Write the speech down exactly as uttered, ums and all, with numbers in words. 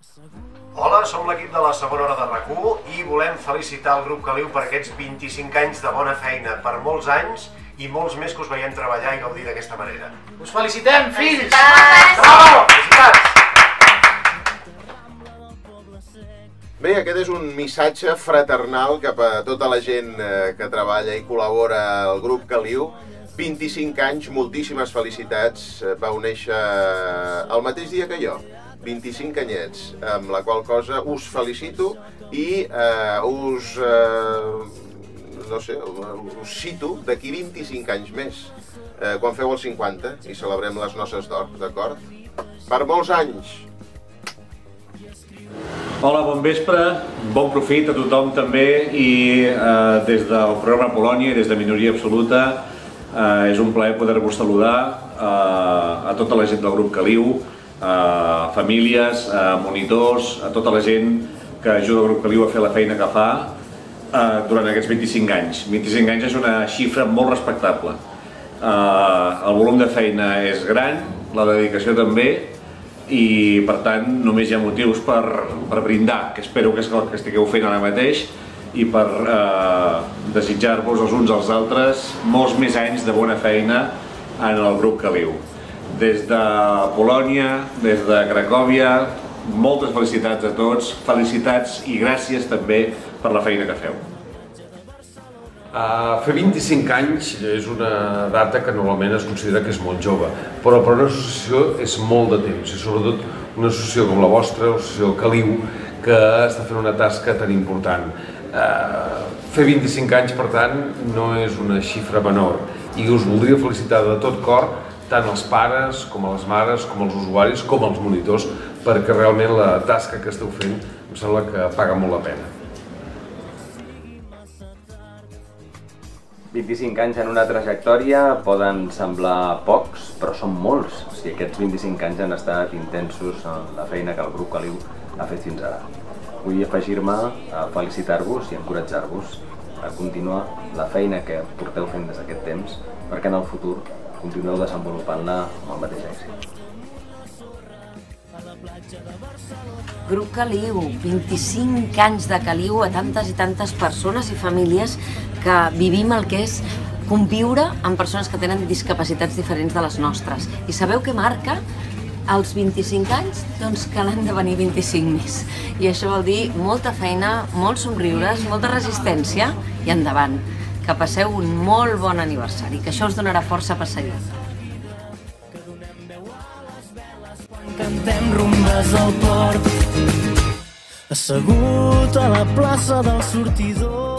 Hola, som l'equip de la segona hora de RAC u i volem felicitar el grup Caliu per aquests vint-i-cinc anys de bona feina, per molts anys i molts més que us veiem treballar i gaudir d'aquesta manera. Us felicitem, fills! Bravo! Felicitats! Bé, aquest és un missatge fraternal cap a tota la gent que treballa i col·labora al grup Caliu. vint-i-cinc anys, moltíssimes felicitats. Vau néixer el mateix dia que jo, vint-i-cinc anyets, amb la qual cosa us felicito i eh, us, eh, no sé, us cito d'aquí vint-i-cinc anys més, eh, quan feu els cinquanta i celebrem les noces d'or, d'acord? Per molts anys! Hola, bon vespre, bon profit a tothom també i eh, des del programa Polònia i des de Minoria Absoluta eh, és un plaer poder-vos saludar eh, a tota la gent del grup Caliu, a famílies, a monitors, a tota la gent que ajuda el grup Caliu a fer la feina que fa eh, durant aquests vint-i-cinc anys. vint-i-cinc anys és una xifra molt respectable. Eh, el volum de feina és gran, la dedicació també, i per tant només hi ha motius per, per brindar, que espero que és el que estigueu fent ara mateix, i per eh, desitjar-vos els uns als altres molts més anys de bona feina en el grup Caliu. Des de Polònia, des de Cracòvia, moltes felicitats a tots, felicitats i gràcies també per la feina que feu. Uh, fer vint-i-cinc anys és una data que normalment es considera que és molt jove, però per una associació és molt de temps, i sobretot una associació com la vostra, l'associació Caliu, que està fent una tasca tan important. Uh, fer vint-i-cinc anys, per tant, no és una xifra menor, i us voldria felicitar de tot cor tant els pares, com a les mares, com als usuaris, com als monitors, perquè realment la tasca que esteu fent em sembla que paga molt la pena. vint-i-cinc anys en una trajectòria poden semblar pocs, però són molts. O sigui, aquests vint-i-cinc anys han estat intensos en la feina que el grup Caliu ha fet fins ara. Vull afegir-me a felicitar-vos i encoratjar-vos a continuar la feina que porteu fent des d'aquest temps, perquè en el futur continueu desenvolupant-la amb el mateix èxit. Grup Caliu, vint-i-cinc anys de Caliu a tantes i tantes persones i famílies que vivim el que és conviure amb persones que tenen discapacitats diferents de les nostres. I sabeu què marca? Els vint-i-cinc anys, doncs que n'han de venir vint-i-cinc més. I això vol dir molta feina, molts somriures, molta resistència i endavant. Que passeu un molt bon aniversari, que això us donarà força per seguir. Cantem rumbes al port, assegut a la plaça del sortidor.